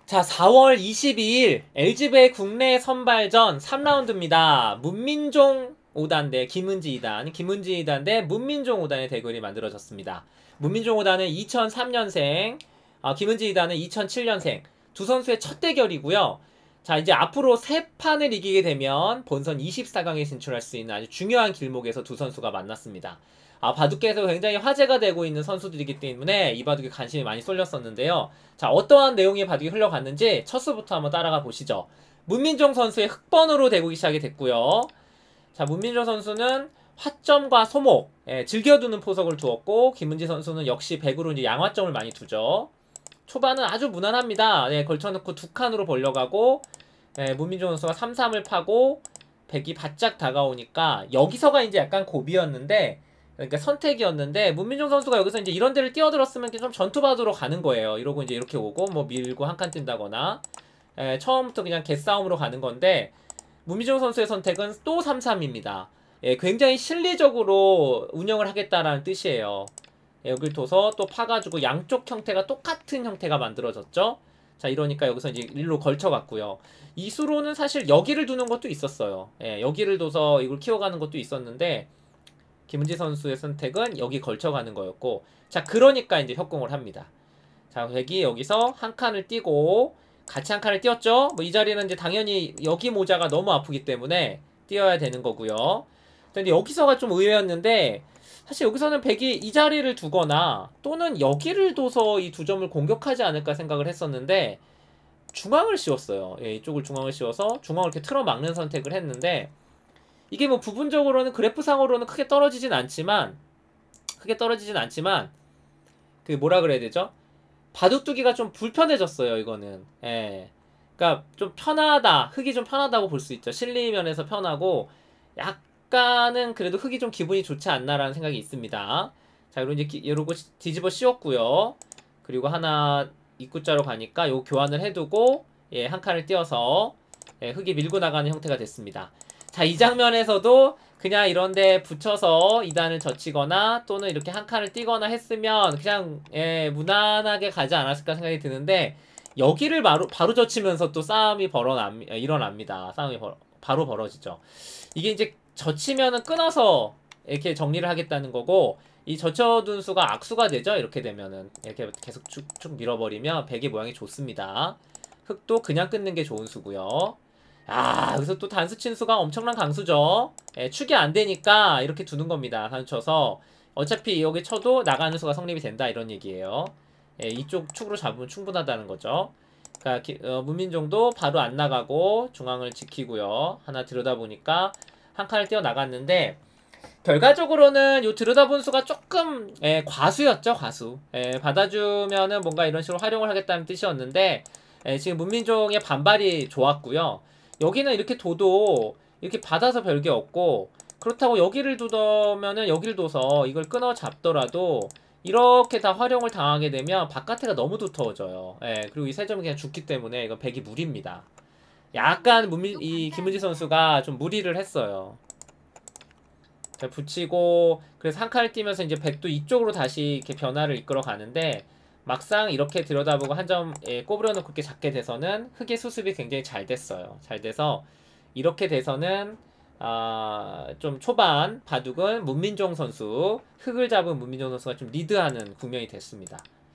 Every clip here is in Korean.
자, 4월 22일 LG배 국내 선발전 3라운드입니다. 문민종 5단 대 김은지 2단, 김은지 2단 대 문민종 5단의 대결이 만들어졌습니다. 문민종 5단은 2003년생, 김은지 2단은 2007년생. 두 선수의 첫 대결이고요. 자, 이제 앞으로 3판을 이기게 되면 본선 24강에 진출할 수 있는 아주 중요한 길목에서 두 선수가 만났습니다. 바둑계에서 굉장히 화제가 되고 있는 선수들이기 때문에 이 바둑에 관심이 많이 쏠렸었는데요. 자, 어떠한 내용의 바둑이 흘러갔는지 첫 수부터 한번 따라가 보시죠. 문민종 선수의 흑번으로 대국이 시작이 됐고요. 자, 문민종 선수는 화점과 소목, 즐겨두는 포석을 두었고, 김은지 선수는 역시 백으로 이제 양화점을 많이 두죠. 초반은 아주 무난합니다. 걸쳐놓고 두 칸으로 벌려가고, 문민종 선수가 3-3을 파고, 백이 바짝 다가오니까, 여기서가 이제 약간 고비였는데, 그러니까 선택이었는데, 문민종 선수가 여기서 이제 이런 데를 뛰어들었으면 좀 전투바둑으로 가는 거예요. 이러고 이제 이렇게 오고, 뭐 밀고 한 칸 뛴다거나, 처음부터 그냥 개싸움으로 가는 건데, 문민종 선수의 선택은 또 3-3입니다. 굉장히 실리적으로 운영을 하겠다라는 뜻이에요. 여길 둬서 또 파가지고 양쪽 형태가 똑같은 형태가 만들어졌죠. 자, 이러니까 여기서 이제 일로 걸쳐갔고요. 이 수로는 사실 여기를 두는 것도 있었어요. 여기를 둬서 이걸 키워가는 것도 있었는데, 김은지 선수의 선택은 여기 걸쳐가는 거였고, 자, 그러니까 이제 협공을 합니다. 자, 백이 여기서 한 칸을 띄고 같이 한 칸을 띄었죠. 뭐 이 자리는 이제 당연히 여기 모자가 너무 아프기 때문에 띄어야 되는 거고요. 근데 여기서가 좀 의외였는데, 사실 여기서는 백이 이 자리를 두거나 또는 여기를 둬서 이 두 점을 공격하지 않을까 생각을 했었는데, 중앙을 씌웠어요. 이쪽을 중앙을 씌워서 중앙을 이렇게 틀어막는 선택을 했는데, 이게 뭐 부분적으로는 그래프상으로는 크게 떨어지진 않지만 그 뭐라 그래야 되죠? 바둑두기가 좀 불편해졌어요, 이거는. 그러니까 좀 편하다, 흙이 좀 편하다고 볼 수 있죠. 실리면에서 편하고 약간은 그래도 흙이 좀 기분이 좋지 않나라는 생각이 있습니다. 자, 그리고 이제 이러고 뒤집어 씌웠고요. 그리고 하나 입구자로 가니까 요 교환을 해두고 한 칸을 띄어서 흙이 밀고 나가는 형태가 됐습니다. 자, 이 장면에서도 그냥 이런데 붙여서 2단을 젖히거나 또는 이렇게 한 칸을 띄거나 했으면 그냥 무난하게 가지 않았을까 생각이 드는데, 여기를 바로 젖히면서 또 싸움이 일어납니다. 싸움이 바로 벌어지죠. 이게 이제 젖히면은 끊어서 이렇게 정리를 하겠다는 거고, 이 젖혀둔 수가 악수가 되죠. 이렇게 되면은 이렇게 계속 쭉쭉 밀어버리면 백의 모양이 좋습니다. 흙도 그냥 끊는 게 좋은 수고요. 여기서 또 단수 친수가 엄청난 강수죠. 축이 안 되니까 이렇게 두는 겁니다. 단수 쳐서 어차피 여기 쳐도 나가는 수가 성립이 된다, 이런 얘기예요. 이쪽 축으로 잡으면 충분하다는 거죠. 그러니까 문민종도 바로 안 나가고 중앙을 지키고요. 하나 들여다보니까 한 칸을 띄어 나갔는데, 결과적으로는 요 들여다본 수가 조금 과수였죠. 과수. 받아주면은 뭔가 이런 식으로 활용을 하겠다는 뜻이었는데, 지금 문민종의 반발이 좋았고요. 여기는 이렇게 둬도 이렇게 받아서 별게 없고, 그렇다고 여기를 두면은 여기를 둬서 이걸 끊어 잡더라도 이렇게 다 활용을 당하게 되면 바깥에가 너무 두터워져요. 그리고 이 세 점이 그냥 죽기 때문에 이건 백이 무리입니다. 약간 이 김은지 선수가 좀 무리를 했어요. 자, 붙이고 그래서 한 칸을 띄면서 이제 백도 이쪽으로 다시 이렇게 변화를 이끌어 가는데, 막상 이렇게 들여다보고 한 점 꼬부려 놓고 이렇게 잡게 돼서는 흙의 수습이 굉장히 잘 됐어요. 잘 돼서 이렇게 돼서는 좀 초반 바둑은 문민종 선수, 흙을 잡은 문민종 선수가 좀 리드하는 국면이 됐습니다.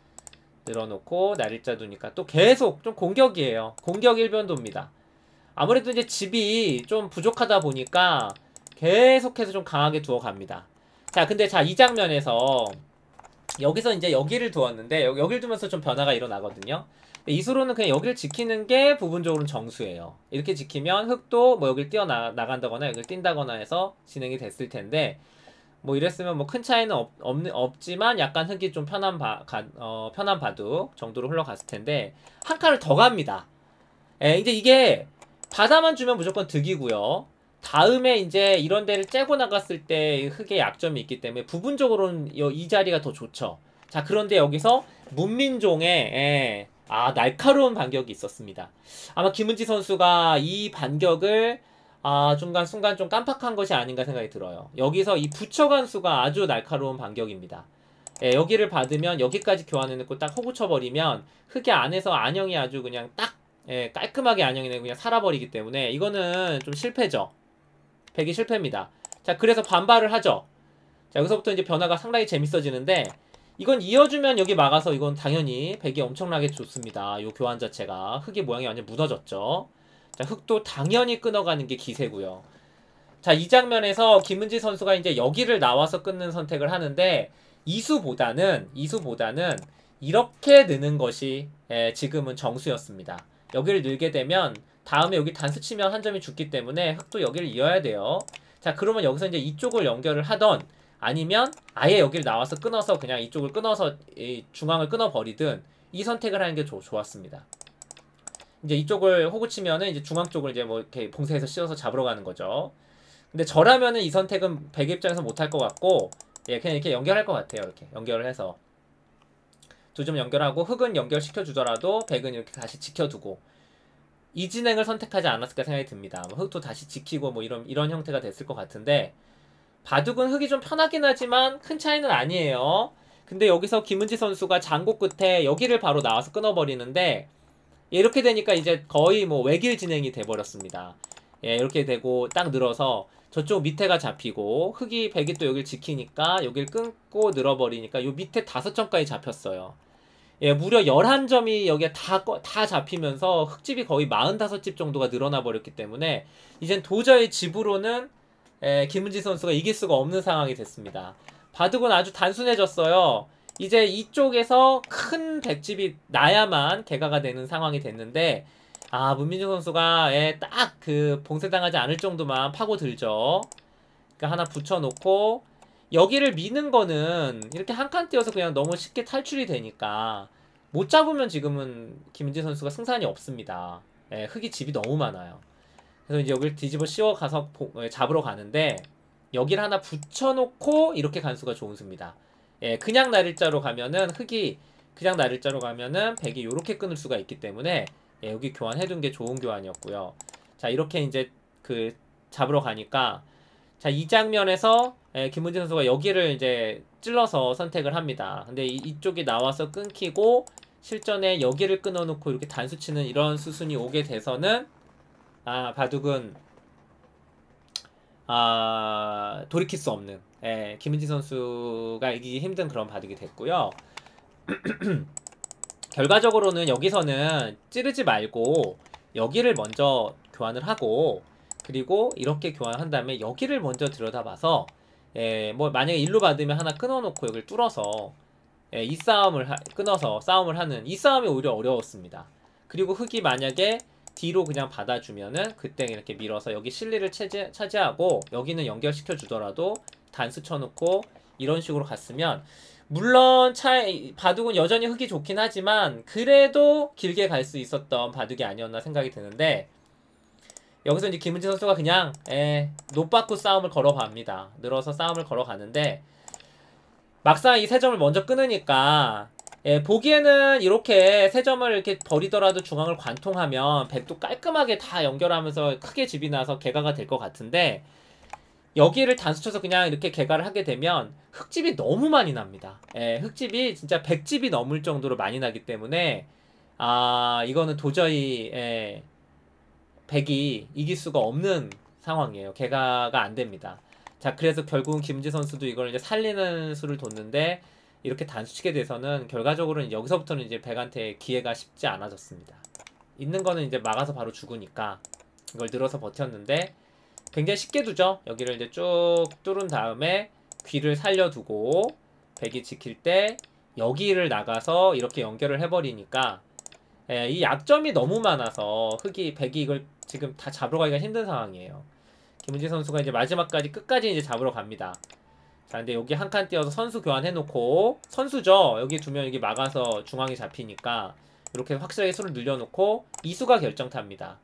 늘어놓고 날일자 두니까 또 계속 좀 공격이에요. 공격 일변도입니다. 아무래도 이제 집이 좀 부족하다 보니까 계속해서 좀 강하게 두어갑니다. 자, 근데 이 장면에서 여기서 이제 여기를 두었는데, 여기를 두면서 좀 변화가 일어나거든요. 이 수로는 그냥 여기를 지키는 게 부분적으로는 정수예요. 이렇게 지키면 흙도 뭐 여기를 뛰어나간다거나 여기를 뛴다거나 해서 진행이 됐을 텐데, 뭐 이랬으면 뭐 큰 차이는 없지만 약간 흙이 좀 편한 바둑 정도로 흘러갔을 텐데, 한 칸을 더 갑니다. 이제 이게 바다만 주면 무조건 득이고요. 다음에 이제 이런 데를 째고 나갔을 때 흙의 약점이 있기 때문에 부분적으로는 이 자리가 더 좋죠. 자, 그런데 여기서 문민종의 날카로운 반격이 있었습니다. 아마 김은지 선수가 이 반격을 순간 좀 깜빡한 것이 아닌가 생각이 들어요. 여기서 이 붙여간 수가 아주 날카로운 반격입니다. 여기를 받으면 여기까지 교환해놓고 딱 호구 쳐버리면 흑이 안에서 안형이 아주 그냥 딱 깔끔하게 안형이 되고 그냥 살아버리기 때문에 이거는 좀 실패죠. 백이 실패입니다. 자, 그래서 반발을 하죠. 자, 여기서부터 이제 변화가 상당히 재밌어지는데 이건 이어주면 여기 막아서 이건 당연히 백이 엄청나게 좋습니다. 요 교환 자체가 흑의 모양이 완전 무너졌죠. 자, 흑도 당연히 끊어가는 게 기세고요. 자, 이 장면에서 김은지 선수가 이제 여기를 나와서 끊는 선택을 하는데 이수보다는 이렇게 느는 것이 지금은 정수였습니다. 여기를 늘게 되면 다음에 여기 단수 치면 한 점이 죽기 때문에 흑도 여기를 이어야 돼요. 자, 그러면 여기서 이제 이쪽을 연결을 하던 아니면 아예 여기를 나와서 끊어서 그냥 이쪽을 끊어서 이 중앙을 끊어버리든 이 선택을 하는 게 좋았습니다. 이제 이쪽을 호구 치면은 이제 중앙 쪽을 이제 뭐 이렇게 봉쇄해서 씌워서 잡으러 가는 거죠. 근데 저라면은 이 선택은 백 입장에서 못할 것 같고 그냥 이렇게 연결할 것 같아요. 이렇게 연결을 해서 두 점 연결하고 흑은 연결시켜 주더라도 백은 이렇게 다시 지켜두고 이 진행을 선택하지 않았을까 생각이 듭니다. 뭐 흑도 다시 지키고 뭐 이런 형태가 됐을 것 같은데 바둑은 흑이 좀 편하긴 하지만 큰 차이는 아니에요. 근데 여기서 김은지 선수가 장고 끝에 여기를 바로 나와서 끊어버리는데 이렇게 되니까 이제 거의 뭐 외길 진행이 돼버렸습니다. 이렇게 되고 딱 늘어서 저쪽 밑에가 잡히고 흑이 백이 또 여기를 지키니까 여기를 끊고 늘어버리니까 요 밑에 5점까지 잡혔어요. 무려 11점이 여기에 다 잡히면서 흑집이 거의 45집 정도가 늘어나 버렸기 때문에 이젠 도저히 집으로는 김은지 선수가 이길 수가 없는 상황이 됐습니다. 바둑은 아주 단순해졌어요. 이제 이쪽에서 큰 백집이 나야만 개가가 되는 상황이 됐는데 문민중 선수가 딱 그 봉쇄당하지 않을 정도만 파고들죠. 그러니까 하나 붙여놓고 여기를 미는 거는 이렇게 한 칸 띄어서 그냥 너무 쉽게 탈출이 되니까 못 잡으면 지금은 김은지 선수가 승산이 없습니다. 흑이 집이 너무 많아요. 그래서 이제 여기를 뒤집어 씌워 가서 잡으러 가는데 여기를 하나 붙여놓고 이렇게 간 수가 좋은 수입니다. 그냥 날일자로 가면은 흑이 그냥 날일자로 가면은 백이 이렇게 끊을 수가 있기 때문에 여기 교환해둔 게 좋은 교환이었고요. 자, 이렇게 이제 그 잡으러 가니까 자, 이 장면에서 김은지 선수가 여기를 이제 찔러서 선택을 합니다. 근데 이쪽이 나와서 끊기고 실전에 여기를 끊어놓고 이렇게 단수 치는 이런 수순이 오게 돼서는 바둑은 돌이킬 수 없는 김은지 선수가 이기기 힘든 그런 바둑이 됐고요. 결과적으로는 여기서는 찌르지 말고 여기를 먼저 교환을 하고 그리고 이렇게 교환한 다음에 여기를 먼저 들여다봐서 뭐 만약에 일로 받으면 하나 끊어놓고 여기를 뚫어서 이 싸움을 끊어서 싸움을 하는 이 싸움이 오히려 어려웠습니다. 그리고 흑이 만약에 뒤로 그냥 받아주면은 그때 이렇게 밀어서 여기 실리를 차지하고 여기는 연결시켜 주더라도 단수 쳐놓고 이런 식으로 갔으면 물론 바둑은 여전히 흑이 좋긴 하지만 그래도 길게 갈 수 있었던 바둑이 아니었나 생각이 드는데 여기서 이제 김은지 선수가 그냥 노빠꾸 싸움을 걸어갑니다. 늘어서 싸움을 걸어가는데 막상 이 3점을 먼저 끊으니까 보기에는 이렇게 3점을 이렇게 버리더라도 중앙을 관통하면 백도 깔끔하게 다 연결하면서 크게 집이 나서 개가가 될 것 같은데 여기를 단수 쳐서 그냥 이렇게 개가를 하게 되면 흑집이 너무 많이 납니다. 흑집이 진짜 100집이 넘을 정도로 많이 나기 때문에 이거는 도저히 백이 이길 수가 없는 상황이에요. 개가가 안 됩니다. 자, 그래서 결국은 김은지 선수도 이걸 이제 살리는 수를 뒀는데 이렇게 단수 치게 돼서는 결과적으로는 여기서부터는 이제 백한테 기회가 쉽지 않아졌습니다. 있는 거는 이제 막아서 바로 죽으니까 이걸 늘어서 버텼는데 굉장히 쉽게 두죠. 여기를 이제 쭉 뚫은 다음에 귀를 살려두고 백이 지킬 때 여기를 나가서 이렇게 연결을 해버리니까 이 약점이 너무 많아서 백이 이걸 지금 다 잡으러 가기가 힘든 상황이에요. 김은지 선수가 이제 마지막까지 끝까지 이제 잡으러 갑니다. 자, 근데 여기 한 칸 띄어서 선수 교환해놓고 선수죠. 여기 두면 여기 막아서 중앙이 잡히니까 이렇게 확실하게 수를 늘려놓고 이수가 결정탑니다.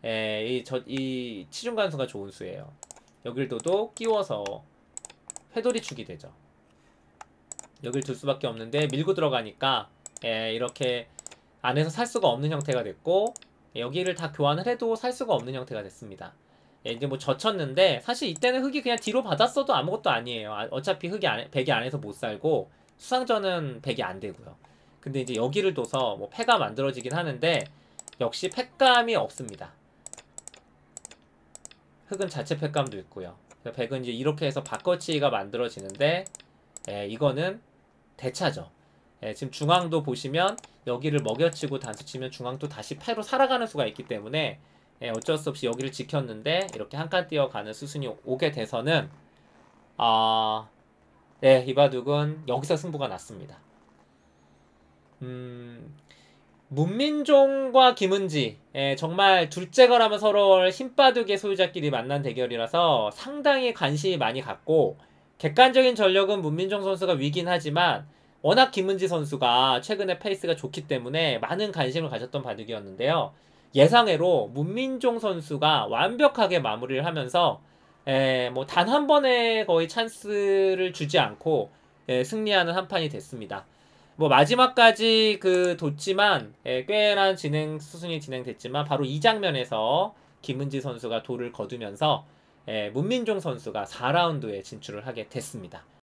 이 치중간수가 좋은 수예요. 여길 둬도 끼워서 회돌이축이 되죠. 여길 둘 수밖에 없는데 밀고 들어가니까 이렇게 안에서 살 수가 없는 형태가 됐고 여기를 다 교환을 해도 살 수가 없는 형태가 됐습니다. 이제 뭐 젖혔는데 사실 이때는 흑이 그냥 뒤로 받았어도 아무것도 아니에요. 어차피 백이 안에서 못 살고 수상전은 100이 안 되고요. 근데 이제 여기를 둬서 뭐 패가 만들어지긴 하는데 역시 패감이 없습니다. 흑은 자체 패감도 있고요. 100은 이제 이렇게 해서 바꿔치기가 만들어지는데 이거는 대차죠. 지금 중앙도 보시면 여기를 먹여치고 단수치면 중앙도 다시 패로 살아가는 수가 있기 때문에 어쩔 수 없이 여기를 지켰는데 이렇게 한 칸 뛰어가는 수순이 오게 돼서는 이 바둑은 여기서 승부가 났습니다. 문민종과 김은지 정말 둘째 거라면 서로 힘바둑의 소유자끼리 만난 대결이라서 상당히 관심이 많이 갔고 객관적인 전력은 문민종 선수가 위긴 하지만 워낙 김은지 선수가 최근에 페이스가 좋기 때문에 많은 관심을 가졌던 바둑이었는데요. 예상외로 문민종 선수가 완벽하게 마무리를 하면서 뭐 단 한 번에 거의 찬스를 주지 않고 승리하는 한 판이 됐습니다. 뭐 마지막까지 뒀지만 꽤나 수순이 진행됐지만 바로 이 장면에서 김은지 선수가 돌을 거두면서 문민종 선수가 4라운드에 진출을 하게 됐습니다.